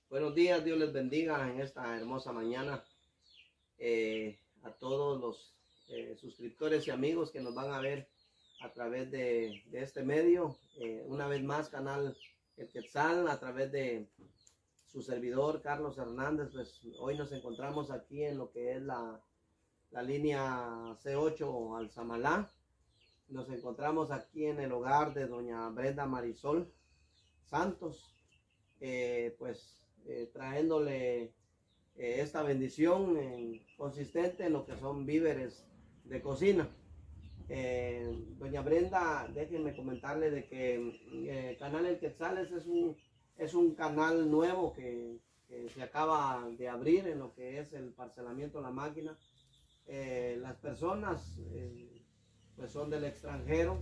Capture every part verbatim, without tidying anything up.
Buenos días, Dios les bendiga en esta hermosa mañana. Eh, a todos los eh, suscriptores y amigos que nos van a ver a través de, de este medio. Eh, una vez más, canal El Quetzal, a través de su servidor Carlos Hernández. Pues hoy nos encontramos aquí en lo que es la, la línea C ocho Alzamalá. Nos encontramos aquí en el hogar de doña Brenda Marisol Santos, eh, pues eh, trayéndole eh, esta bendición eh, consistente en lo que son víveres de cocina. Eh, doña Brenda, déjenme comentarle de que eh, Canal El Quetzal es un, es un canal nuevo que, que se acaba de abrir en lo que es el parcelamiento de la máquina. Eh, las personas eh, pues son del extranjero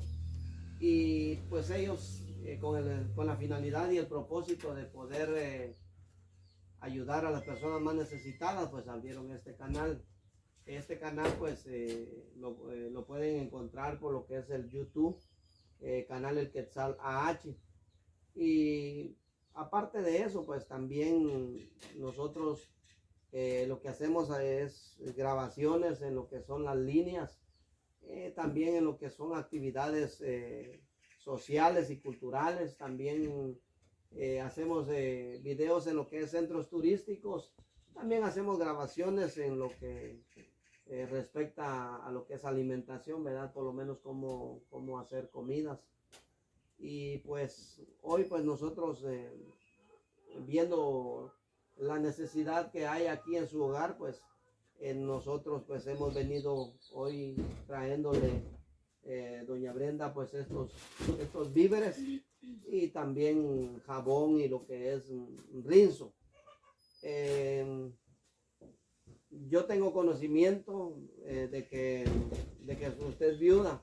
y pues ellos eh, con, el, con la finalidad y el propósito de poder eh, ayudar a las personas más necesitadas, pues abrieron este canal. Este canal pues eh, lo, eh, lo pueden encontrar por lo que es el YouTube, eh, canal El Quetzal A H. Y aparte de eso, pues también nosotros eh, lo que hacemos es grabaciones en lo que son las líneas, eh, también en lo que son actividades eh, sociales y culturales. También eh, hacemos eh, videos en lo que es centros turísticos. También hacemos grabaciones en lo que eh, respecta a, a lo que es alimentación, ¿verdad? Por lo menos cómo, cómo hacer comidas. Y pues hoy pues nosotros eh, viendo la necesidad que hay aquí en su hogar, pues en nosotros pues hemos venido hoy trayéndole eh, doña Brenda pues estos, estos víveres y también jabón y lo que es rinzo. Eh, yo tengo conocimiento eh, de, que, de que usted es viuda.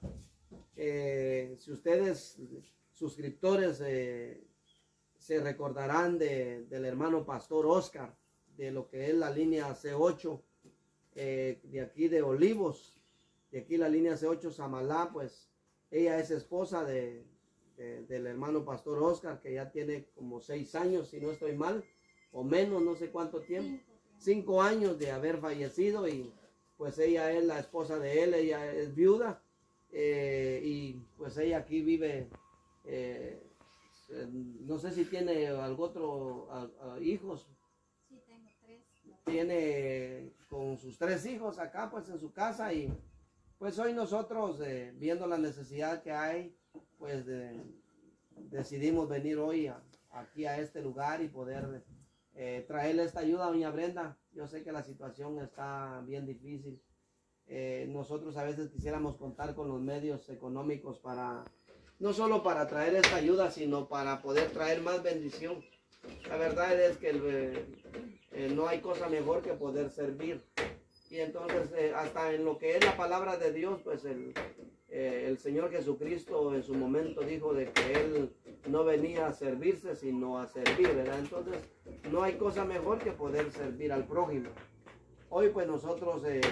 Eh, si ustedes suscriptores eh, se recordarán de, del hermano pastor Oscar, de lo que es la línea C ocho, eh, de aquí de Olivos, de aquí la línea C ocho Samalá, pues ella es esposa de, de, del hermano pastor Oscar, que ya tiene como seis años, si no estoy mal, o menos, no sé cuánto tiempo, cinco años de haber fallecido, y pues ella es la esposa de él, ella es viuda, eh, y pues ella aquí vive, eh, no sé si tiene algún otro a, a hijos. Sí, tengo tres. Tiene con sus tres hijos acá pues en su casa, y pues hoy nosotros eh, viendo la necesidad que hay, pues de, decidimos venir hoy a, aquí a este lugar y poder eh, traerle esta ayuda a doña Brenda. Yo sé que la situación está bien difícil. Eh, nosotros a veces quisiéramos contar con los medios económicos para, no solo para traer esta ayuda, sino para poder traer más bendición. La verdad es que el, eh, no hay cosa mejor que poder servir. Y entonces eh, hasta en lo que es la palabra de Dios, pues el, eh, el Señor Jesucristo en su momento dijo de que Él no venía a servirse, sino a servir, ¿verdad? Entonces no hay cosa mejor que poder servir al prójimo. Hoy pues nosotros eh,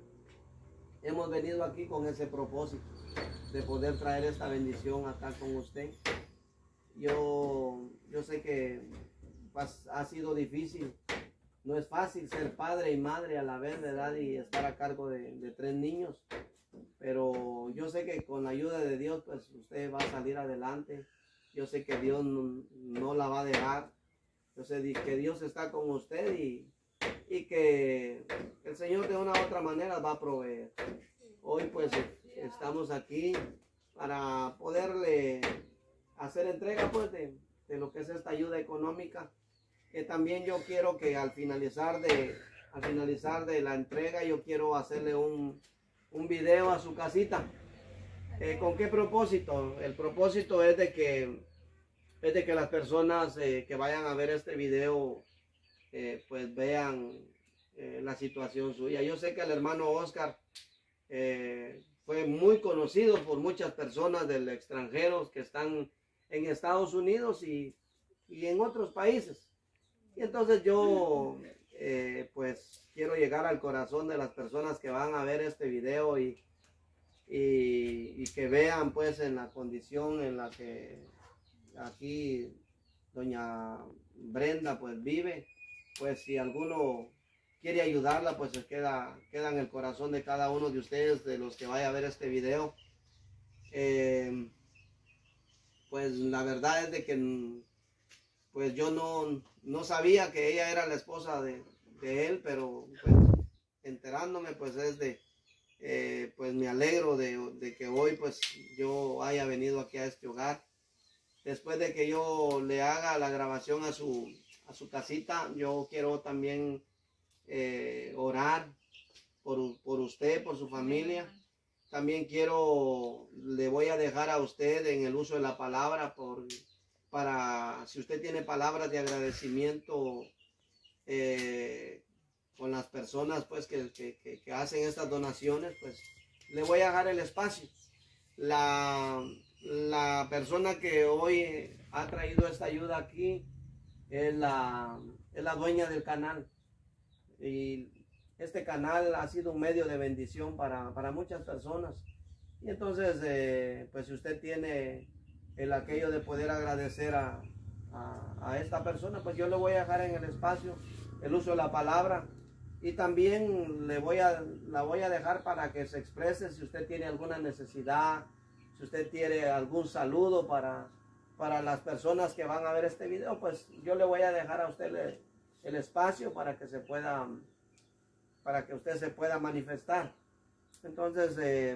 hemos venido aquí con ese propósito de poder traer esta bendición acá con usted. Yo, yo sé que pues, ha sido difícil. No es fácil ser padre y madre a la vez, ¿verdad? Y estar a cargo de, de tres niños. Pero yo sé que con la ayuda de Dios, pues usted va a salir adelante. Yo sé que Dios no, no la va a dejar. Yo sé que Dios está con usted y, y que el Señor de una u otra manera va a proveer. Hoy pues estamos aquí para poderle hacer entrega pues de, de lo que es esta ayuda económica. Que también yo quiero que al finalizar de, al finalizar de la entrega, yo quiero hacerle un, un video a su casita. Eh, ¿Con qué propósito? El propósito es de que, es de que las personas eh, que vayan a ver este video, eh, pues vean eh, la situación suya. Yo sé que el hermano Oscar eh, fue muy conocido por muchas personas del extranjero que están en Estados Unidos y, y en otros países. Y entonces yo eh, pues quiero llegar al corazón de las personas que van a ver este video y, y, y que vean pues en la condición en la que aquí doña Brenda pues vive, pues si alguno quiere ayudarla, pues se queda, queda en el corazón de cada uno de ustedes, de los que vaya a ver este video. Eh, pues la verdad es de que pues yo no, no sabía que ella era la esposa de, de él, pero pues enterándome pues es de, eh, pues me alegro de, de que hoy pues yo haya venido aquí a este hogar. Después de que yo le haga la grabación a su, a su casita, yo quiero también eh, orar por, por usted, por su familia. También quiero, le voy a dejar a usted en el uso de la palabra, por, para si usted tiene palabras de agradecimiento eh, con las personas pues que, que, que, que hacen estas donaciones, pues le voy a dejar el espacio. La, la persona que hoy ha traído esta ayuda aquí es la, es la dueña del canal. Y este canal ha sido un medio de bendición para, para muchas personas. Y entonces, eh, pues si usted tiene el aquello de poder agradecer a, a, a esta persona, pues yo le voy a dejar en el espacio el uso de la palabra. Y también le voy a, la voy a dejar para que se exprese si usted tiene alguna necesidad, si usted tiene algún saludo para, para las personas que van a ver este video, pues yo le voy a dejar a usted el, el espacio para que se pueda, para que usted se pueda manifestar. Entonces, eh,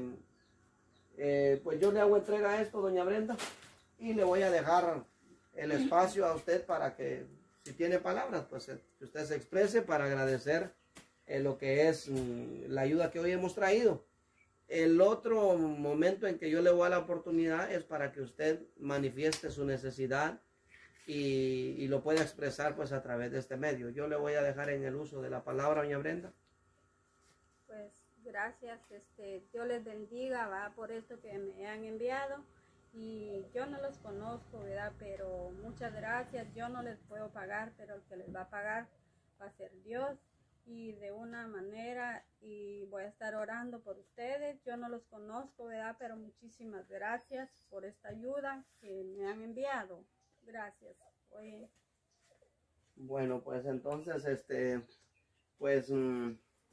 eh, pues yo le hago entrega a esto, doña Brenda, y le voy a dejar el espacio a usted para que, si tiene palabras, pues que usted se exprese para agradecer eh, lo que es mm, la ayuda que hoy hemos traído. El otro momento en que yo le voy a la oportunidad es para que usted manifieste su necesidad y, y lo pueda expresar pues a través de este medio. Yo le voy a dejar en el uso de la palabra, doña Brenda. Pues gracias, este, Dios les bendiga, va, por esto que me han enviado. Y yo no los conozco, ¿verdad? Pero muchas gracias. Yo no les puedo pagar, pero el que les va a pagar va a ser Dios. Y de una manera, y voy a estar orando por ustedes. Yo no los conozco, ¿verdad? Pero muchísimas gracias por esta ayuda que me han enviado. Gracias. Oye. Bueno, pues entonces, este, pues mmm,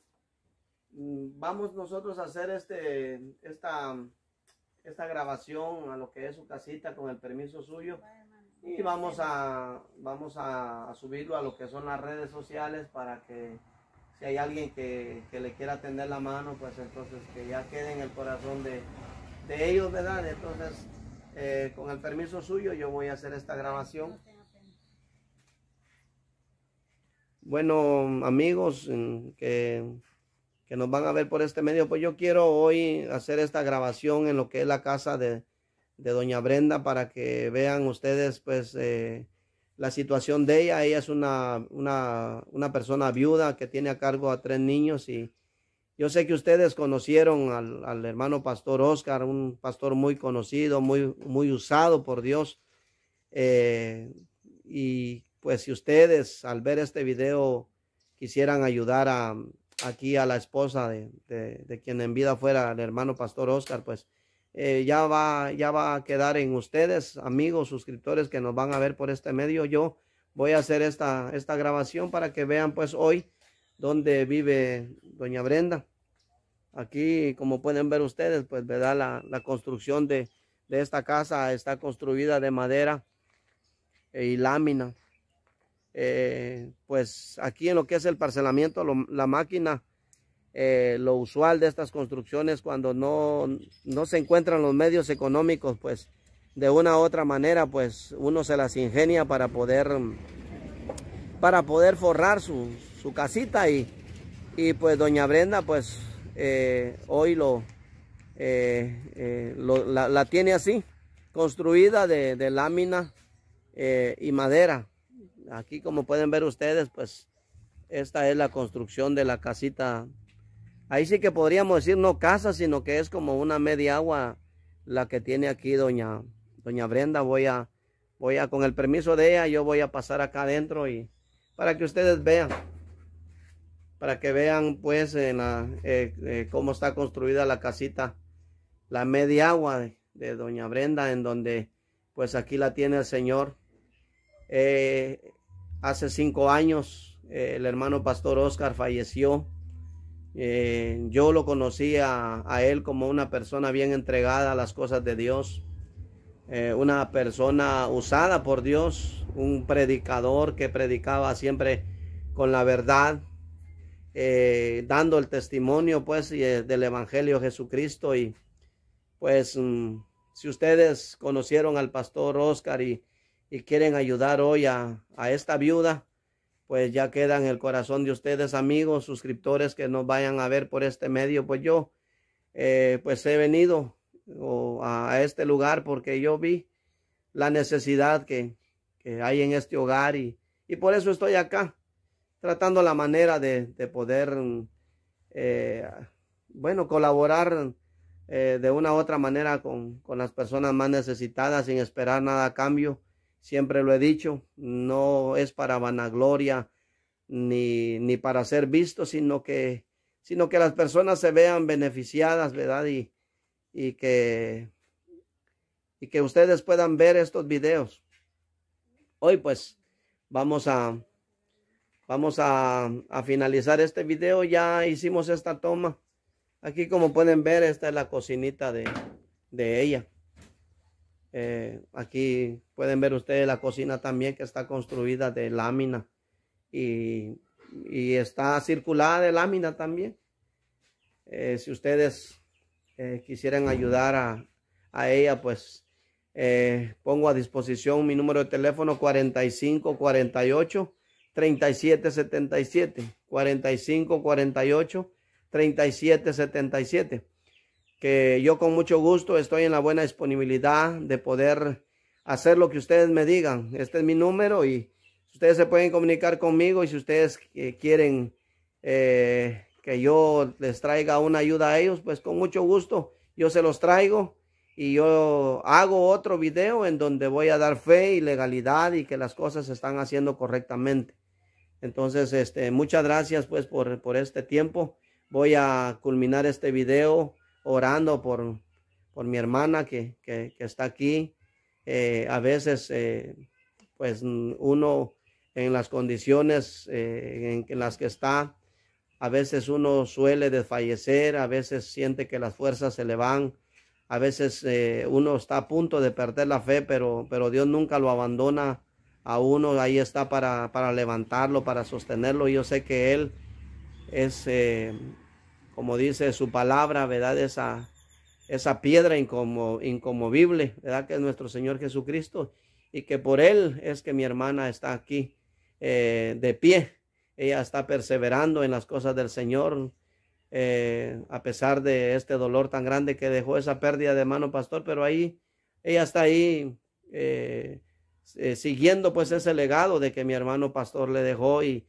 vamos nosotros a hacer este, esta... esta grabación a lo que es su casita con el permiso suyo, y vamos a vamos a, a subirlo a lo que son las redes sociales para que si hay alguien que, que le quiera tender la mano, pues entonces que ya quede en el corazón de, de ellos, ¿verdad? Entonces eh, con el permiso suyo yo voy a hacer esta grabación. Bueno, amigos que que nos van a ver por este medio, pues yo quiero hoy hacer esta grabación en lo que es la casa de, de doña Brenda, para que vean ustedes pues eh, la situación de ella. Ella es una, una, una persona viuda que tiene a cargo a tres niños, y yo sé que ustedes conocieron al, al hermano pastor Oscar, un pastor muy conocido, muy, muy usado por Dios, eh, y pues si ustedes al ver este video quisieran ayudar a aquí a la esposa de, de, de quien en vida fuera el hermano pastor Oscar, pues eh, ya va ya va a quedar en ustedes, amigos suscriptores que nos van a ver por este medio. Yo voy a hacer esta, esta grabación para que vean pues hoy dónde vive doña Brenda. Aquí, como pueden ver ustedes, pues verdad, la, la construcción de, de esta casa está construida de madera y lámina. Eh, pues aquí en lo que es el parcelamiento, lo, la máquina, eh, lo usual de estas construcciones, cuando no, no se encuentran los medios económicos, pues de una u otra manera, pues uno se las ingenia para poder, para poder forrar su, su casita, y, y pues doña Brenda pues eh, hoy lo, eh, eh, lo la, la tiene así, construida de, de lámina eh, y madera. Aquí, como pueden ver ustedes, pues esta es la construcción de la casita. Ahí sí que podríamos decir no casa, sino que es como una media agua la que tiene aquí doña, doña Brenda. Voy a, voy a, con el permiso de ella, yo voy a pasar acá adentro, y para que ustedes vean, para que vean pues en la, eh, eh, cómo está construida la casita, la media agua de, de doña Brenda, en donde pues aquí la tiene el Señor. Eh, hace cinco años eh, el hermano pastor Oscar falleció. Eh, yo lo conocí a, a él como una persona bien entregada a las cosas de Dios, eh, una persona usada por Dios, un predicador que predicaba siempre con la verdad, eh, dando el testimonio pues y, eh, del Evangelio de Jesucristo. Y pues mm, si ustedes conocieron al pastor Oscar y, y quieren ayudar hoy a, a esta viuda, pues ya queda en el corazón de ustedes, amigos, suscriptores que nos vayan a ver por este medio. Pues yo eh, pues he venido o, a este lugar porque yo vi la necesidad que, que hay en este hogar y, y por eso estoy acá, tratando la manera de, de poder, eh, bueno, colaborar eh, de una u otra manera con, con las personas más necesitadas sin esperar nada a cambio. Siempre lo he dicho, no es para vanagloria ni, ni para ser visto, sino que, sino que las personas se vean beneficiadas, ¿verdad? Y, y, que, y que ustedes puedan ver estos videos. Hoy pues vamos a, vamos a, a finalizar este video. Ya hicimos esta toma. Aquí como pueden ver, esta es la cocinita de, de ella. Eh, aquí pueden ver ustedes la cocina también, que está construida de lámina y, y está circulada de lámina también. Eh, si ustedes eh, quisieran ayudar a, a ella, pues eh, pongo a disposición mi número de teléfono cuarenta y cinco cuarenta y ocho treinta y siete setenta y siete, cuarenta y cinco cuarenta y ocho treinta y siete setenta y siete. Que yo con mucho gusto estoy en la buena disponibilidad de poder hacer lo que ustedes me digan. Este es mi número y ustedes se pueden comunicar conmigo, y si ustedes eh, quieren eh, que yo les traiga una ayuda a ellos, pues con mucho gusto yo se los traigo, y yo hago otro video en donde voy a dar fe y legalidad y que las cosas se están haciendo correctamente. Entonces, este, muchas gracias pues por, por este tiempo. Voy a culminar este video orando por, por mi hermana que, que, que está aquí. Eh, a veces, eh, pues uno en las condiciones eh, en, en las que está, a veces uno suele desfallecer, a veces siente que las fuerzas se le van, a veces eh, uno está a punto de perder la fe, pero, pero Dios nunca lo abandona a uno. Ahí está para, para levantarlo, para sostenerlo. Yo sé que Él es... Eh, como dice su palabra, ¿verdad? Esa, esa piedra incomo, incomovible, ¿verdad? Que es nuestro Señor Jesucristo, y que por Él es que mi hermana está aquí eh, de pie. Ella está perseverando en las cosas del Señor, eh, a pesar de este dolor tan grande que dejó esa pérdida de hermano pastor, pero ahí, ella está ahí eh, eh, siguiendo pues ese legado de que mi hermano pastor le dejó, y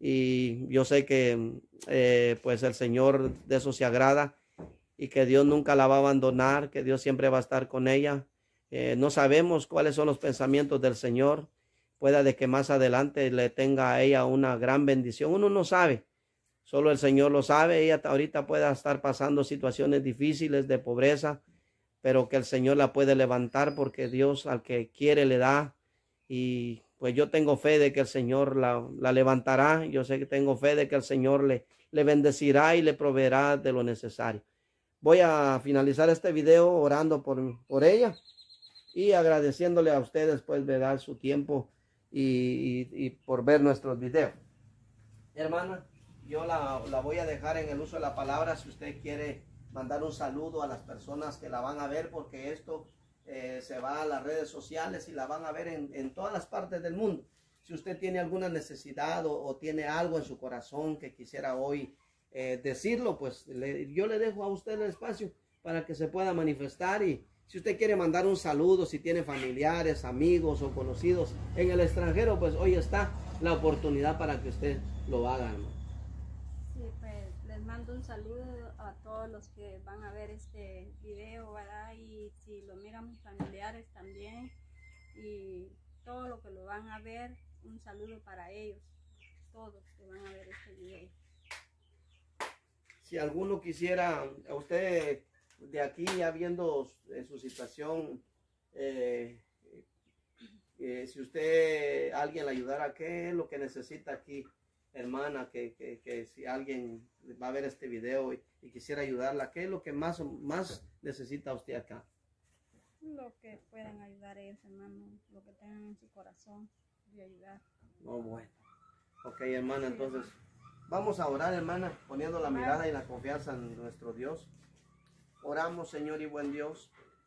Y yo sé que eh, pues el Señor de eso se agrada, y que Dios nunca la va a abandonar, que Dios siempre va a estar con ella. Eh, no sabemos cuáles son los pensamientos del Señor. Pueda de que más adelante le tenga a ella una gran bendición. Uno no sabe, solo el Señor lo sabe. Ella ahorita pueda estar pasando situaciones difíciles de pobreza, pero que el Señor la puede levantar, porque Dios al que quiere le da. Y pues yo tengo fe de que el Señor la, la levantará. Yo sé que tengo fe de que el Señor le, le bendecirá y le proveerá de lo necesario. Voy a finalizar este video orando por, por ella y agradeciéndole a ustedes pues de dar su tiempo y, y, y por ver nuestros videos. Hermana, yo la, la voy a dejar en el uso de la palabra si usted quiere mandar un saludo a las personas que la van a ver, porque esto Eh, se va a las redes sociales y la van a ver en, en todas las partes del mundo. Si usted tiene alguna necesidad o, o tiene algo en su corazón que quisiera hoy eh, decirlo, pues le, yo le dejo a usted el espacio para que se pueda manifestar. Y si usted quiere mandar un saludo, si tiene familiares, amigos o conocidos en el extranjero, pues hoy está la oportunidad para que usted lo haga, ¿no? Sí, pues les mando un saludo a todos los que van a ver este video, ¿verdad? Y si lo miran mis familiares también, y todo lo que lo van a ver, un saludo para ellos, todos que van a ver este video. Si alguno quisiera, a usted de aquí ya viendo eh, su situación, eh, eh, si usted, alguien le ayudara, ¿qué es lo que necesita aquí, hermana? Que, que, que si alguien va a ver este video y, y quisiera ayudarla, ¿qué es lo que más, más necesita usted acá? Lo que puedan ayudar ellos, hermano, lo que tengan en su corazón de ayudar. Oh, bueno. Ok, hermana, entonces vamos a orar, hermana, poniendo la mirada y la confianza en nuestro Dios. Oramos, Señor y buen Dios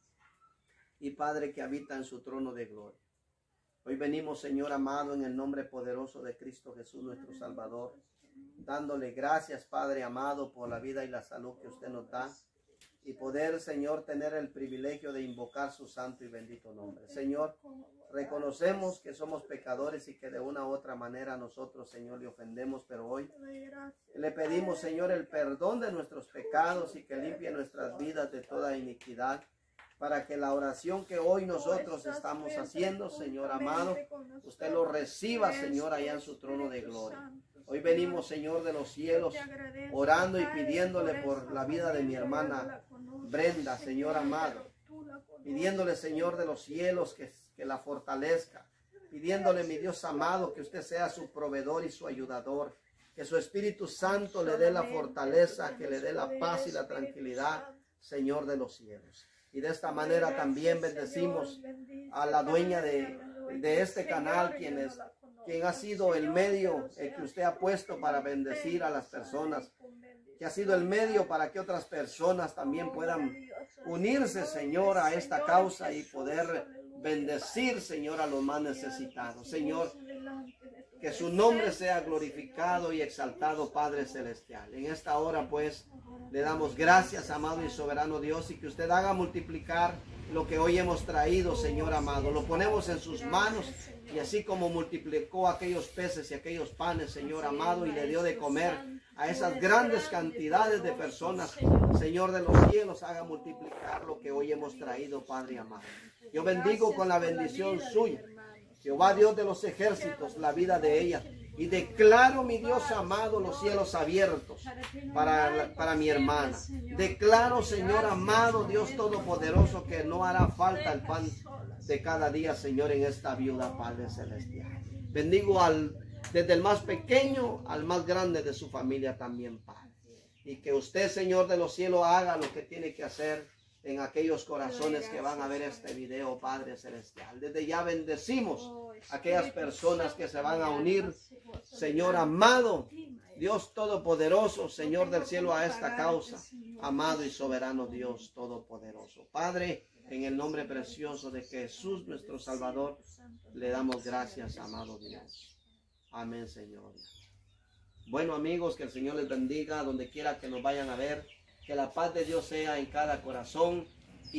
y Padre que habita en su trono de gloria. Hoy venimos, Señor amado, en el nombre poderoso de Cristo Jesús, nuestro Salvador, dándole gracias, Padre amado, por la vida y la salud que usted nos da y poder, Señor, tener el privilegio de invocar su santo y bendito nombre. Señor, reconocemos que somos pecadores y que de una u otra manera nosotros, Señor, le ofendemos, pero hoy le pedimos, Señor, el perdón de nuestros pecados y que limpie nuestras vidas de toda iniquidad, para que la oración que hoy nosotros estamos haciendo, Señor amado, usted lo reciba, Señor, allá en su trono de gloria. Hoy venimos, Señor de los cielos, orando y pidiéndole por la vida de mi hermana Brenda, Señor amado, pidiéndole, Señor de los cielos, que, que la fortalezca, pidiéndole, mi Dios amado, que usted sea su proveedor y su ayudador, que su Espíritu Santo le dé la fortaleza, que le dé la paz y la tranquilidad, Señor de los cielos. Y de esta manera también bendecimos a la dueña de, de este canal, quien, es, quien ha sido el medio eh, que usted ha puesto para bendecir a las personas, que ha sido el medio para que otras personas también puedan unirse, Señor, a esta causa y poder bendecir, Señor, a los más necesitados. Señor, que su nombre sea glorificado y exaltado, Padre Celestial. En esta hora, pues, le damos gracias, amado y soberano Dios, y que usted haga multiplicar lo que hoy hemos traído, Señor amado. Lo ponemos en sus manos, y así como multiplicó aquellos peces y aquellos panes, Señor amado, y le dio de comer a esas grandes cantidades de personas, Señor de los cielos, haga multiplicar lo que hoy hemos traído, Padre amado. Yo bendigo con la bendición suya, Jehová Dios de los ejércitos, la vida de ella. Y declaro, mi Dios amado, los cielos abiertos para, para mi hermana. Declaro, Señor amado, Dios todopoderoso, que no hará falta el pan de cada día, Señor, en esta viuda, Padre Celestial. Bendigo al, desde el más pequeño al más grande de su familia también, Padre. Y que usted, Señor de los cielos, haga lo que tiene que hacer en aquellos corazones que van a ver este video, Padre Celestial. Desde ya bendecimos a aquellas personas que se van a unir, Señor amado, Dios todopoderoso, Señor del cielo, a esta causa, amado y soberano Dios todopoderoso. Padre, en el nombre precioso de Jesús, nuestro Salvador, le damos gracias, amado Dios. Amén, Señor. Bueno, amigos, que el Señor les bendiga donde quiera que nos vayan a ver. Que la paz de Dios sea en cada corazón,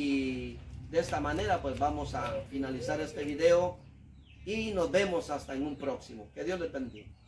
y de esta manera pues vamos a finalizar este video y nos vemos hasta en un próximo. Que Dios les bendiga.